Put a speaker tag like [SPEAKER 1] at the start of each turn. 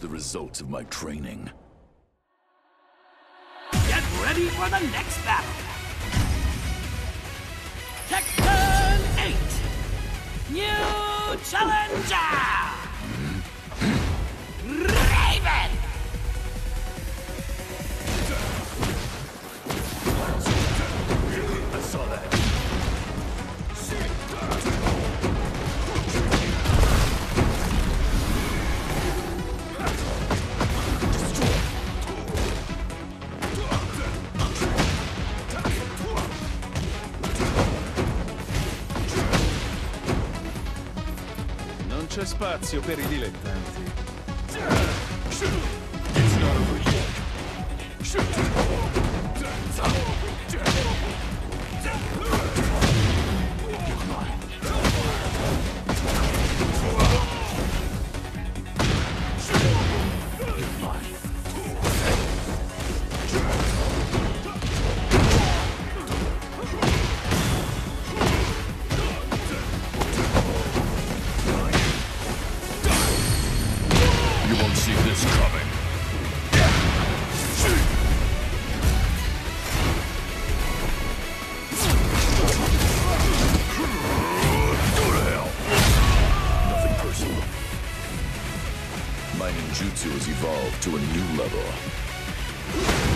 [SPEAKER 1] the results of my training.
[SPEAKER 2] Get ready for the next battle! Tekken 8! New Challenger! Raven!
[SPEAKER 1] I saw that.
[SPEAKER 3] Non c'è spazio per i dilettanti.
[SPEAKER 1] It's not over yet. You won't see this coming. Go to hell. Nothing personal. My ninjutsu has evolved to a new level.